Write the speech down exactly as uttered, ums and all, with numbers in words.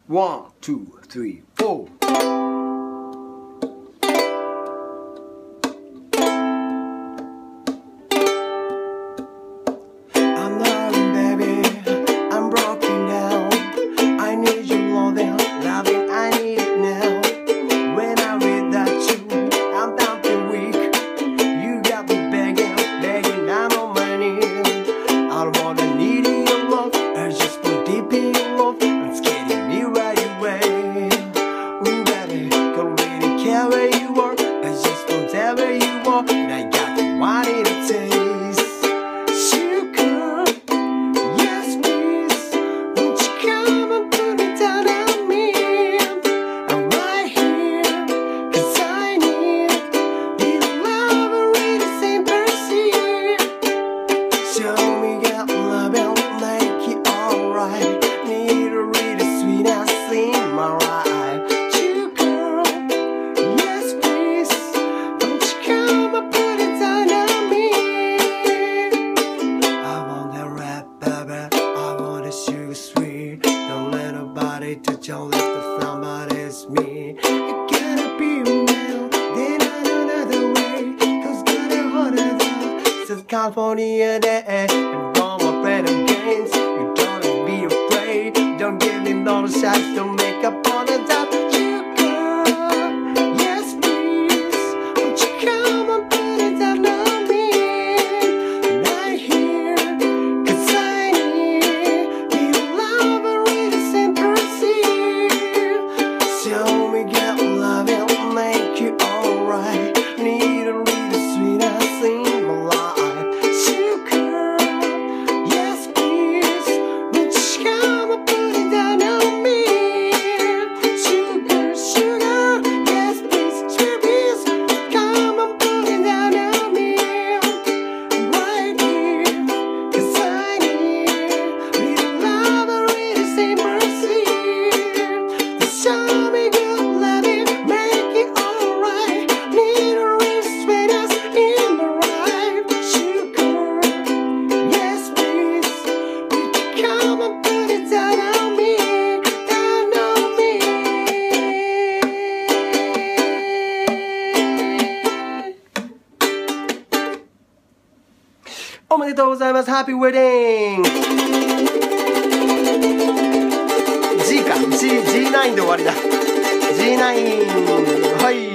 One, two, three, four. I'm loving, baby. I'm broken down. I need your loving, loving. I need it now. When I read that you, I'm down to weak. You got me begging, begging. I'm on my knees. I don't wanna need your love. I just go deep in your love. It's getting me right away. Ooh, baby, don't really care where you are. I just go there where you are. And I got the one in a taste. Sugar, yes please. Won't you come and put it down on me? I'm right here, 'cause I need little love and read the same person. Show me your love and make it alright. Need to read the sweetness in my life. Sugar, yes please. Won't you come and put it down on me? I want that rap, baby. I want a sugar sweet. Don't let nobody touch your lips to somebody, it's me. You gotta be real, then I know another way. 'Cause got it harder than since California day. And don't play the games. You don't be afraid. Don't give me no shots. Don't make up on the top. Sugar, yes please. Won't you come and put it down on me? Right here, 'cause I need little love and read the same person. Show me your love and make it alright. Need to read the sweetness in my life. Sugar, yes please. Won't you come and put it down on me? Sugar, sugar, yes please. Sugar please. Come and put it down on me. Right here, 'cause I need little love and read the same person. Show me good loving, make it alright. Need to read the sweetness in my life. Sugar, yes please. Would you come and put it down on me, down on me? おめでとうございます。ハッピーウェディング。 G か G、ジーナイン で終わりだ。ジーナイン。はい。